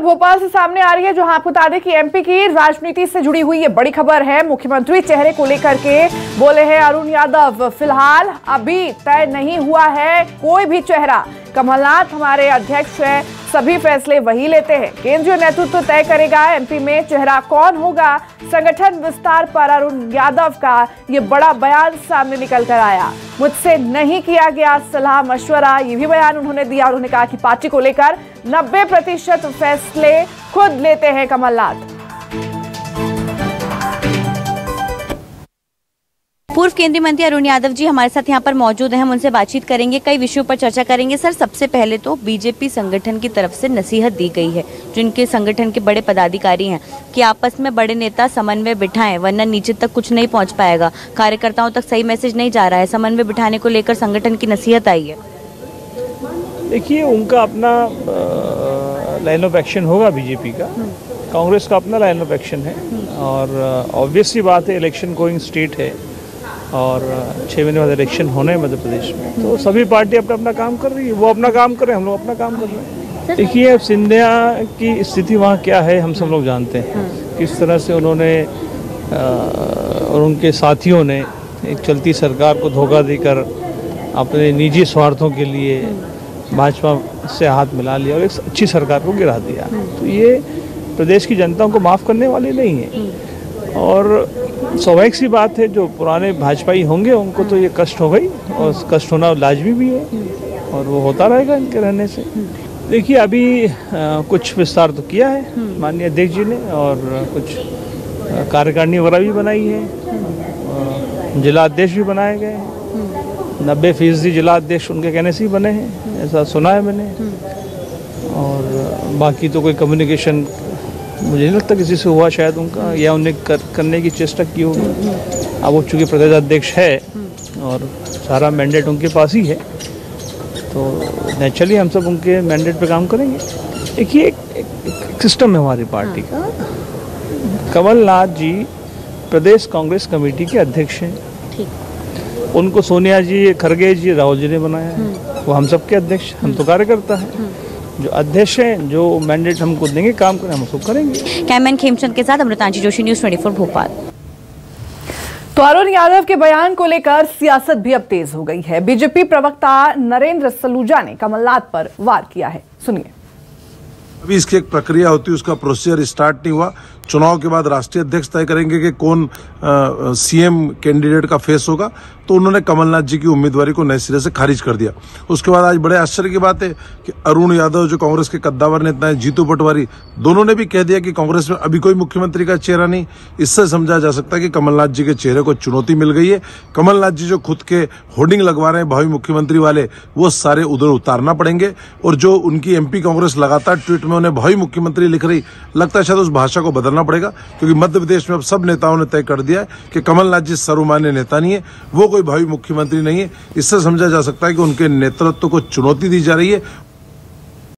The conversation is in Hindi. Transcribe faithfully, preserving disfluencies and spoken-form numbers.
भोपाल से सामने आ रही है, जहां आपको बता दें कि एमपी की राजनीति से जुड़ी हुई ये बड़ी खबर है। मुख्यमंत्री चेहरे को लेकर के बोले हैं अरुण यादव, फिलहाल अभी तय नहीं हुआ है कोई भी चेहरा। कमलनाथ हमारे अध्यक्ष हैं, सभी फैसले वही लेते हैं, केंद्रीय नेतृत्व तय करेगा एमपी में चेहरा कौन होगा। संगठन विस्तार पर अरुण यादव का ये बड़ा बयान सामने निकल कर आया। मुझसे नहीं किया गया सलाह मशवरा, ये भी बयान उन्होंने दिया। उन्होंने कहा कि पार्टी को लेकर नब्बे प्रतिशत फैसले खुद लेते हैं कमलनाथ। पूर्व केंद्रीय मंत्री अरुण यादव जी हमारे साथ यहाँ पर मौजूद हैं, हम उनसे बातचीत करेंगे, कई विषयों पर चर्चा करेंगे। सर, सबसे पहले तो बीजेपी संगठन की तरफ से नसीहत दी गई है, जिनके संगठन के बड़े पदाधिकारी हैं, कि आपस में बड़े नेता समन्वय बिठाएं, वरना नीचे तक कुछ नहीं पहुंच पाएगा, कार्यकर्ताओं तक सही मैसेज नहीं जा रहा है। समन्वय बिठाने को लेकर संगठन की नसीहत आई है। देखिए, उनका अपना लाइन ऑफ एक्शन होगा बीजेपी का, कांग्रेस का अपना लाइन ऑफ एक्शन है, और ऑब्वियस सी बात है, इलेक्शन गोइंग स्टेट है और छः महीने बाद इलेक्शन होने हैं मध्य प्रदेश में, तो सभी पार्टी अपना अपना काम कर रही है। वो अपना काम कर रहे हैं, हम लोग अपना काम कर रहे हैं। देखिए, अब सिंधिया की स्थिति वहाँ क्या है हम सब लोग जानते हैं, किस तरह से उन्होंने और उनके साथियों ने एक चलती सरकार को धोखा देकर अपने निजी स्वार्थों के लिए भाजपा से हाथ मिला लिया और एक अच्छी सरकार को गिरा दिया। तो ये प्रदेश की जनता को माफ़ करने वाली नहीं है, और स्वाभाविक सी बात है, जो पुराने भाजपाई होंगे उनको तो ये कष्ट हो गई, और कष्ट होना लाजमी भी है, और वो होता रहेगा इनके रहने से। देखिए, अभी आ, कुछ विस्तार तो किया है माननीय अध्यक्ष जी ने, और कुछ कार्यकारिणी वगैरह भी बनाई है, जिला अध्यक्ष भी बनाए गए हैं, नब्बे फीसदी जिला अध्यक्ष उनके कहने से ही बने हैं, ऐसा सुना है मैंने। और बाकी तो कोई कम्युनिकेशन मुझे नहीं लगता किसी से हुआ, शायद उनका, या उन्हें कर, करने की चेष्टा की होगी। अब वो चूँकि प्रदेश अध्यक्ष है और सारा मैंडेट उनके पास ही है, तो नेचुरली हम सब उनके मैंडेट पे काम करेंगे। देखिए, एक, एक, एक सिस्टम है हमारी पार्टी का। कमलनाथ जी प्रदेश कांग्रेस कमेटी के अध्यक्ष हैं, उनको सोनिया जी, खरगे जी, राहुल जी ने बनाया है, वो हम सबके अध्यक्ष, हम तो कार्यकर्ता हैं। जो अध्यक्ष हैं, जो मैंडेट हमको देंगे काम करें, हम उसको करेंगे। कैमरामैन खेमचंद के साथ Amritanshi Joshi, news twenty four Bhopal. तो अरुण यादव के बयान को लेकर सियासत भी अब तेज हो गई है। बीजेपी प्रवक्ता नरेंद्र सलूजा ने कमलनाथ पर वार किया है, सुनिए। अभी इसकी एक प्रक्रिया होती है, उसका प्रोसीजर स्टार्ट नहीं हुआ। चुनाव के बाद राष्ट्रीय अध्यक्ष तय करेंगे कि कौन सीएम कैंडिडेट का फेस होगा, तो उन्होंने कमलनाथ जी की उम्मीदवारी को नए सिरे से खारिज कर दिया। उसके बाद आज बड़े आश्चर्य की बात है कि अरुण यादव जो कांग्रेस के कद्दावर नेता हैं, जीतू पटवारी, दोनों ने भी कह दिया कि कांग्रेस में अभी कोई मुख्यमंत्री का चेहरा नहीं। इससे समझा जा सकता है कि कमलनाथ जी के चेहरे को चुनौती मिल गई है। कमलनाथ जी जो खुद के होर्डिंग लगवा रहे हैं भावी मुख्यमंत्री वाले, वो सारे उधर उतारना पड़ेंगे, और जो उनकी एमपी कांग्रेस लगातार ट्वीट में उन्हें भावी मुख्यमंत्री लिख रही, लगता है शायद उस भाषा को बदलना पड़ेगा, क्योंकि मध्य प्रदेश में अब सब नेताओं ने तय कर दिया है कि कमलनाथ जी सर्वमान्य नेता नहीं है, वो कोई भावी मुख्यमंत्री नहीं है। इससे समझा जा सकता है कि उनके नेतृत्व को चुनौती दी जा रही है,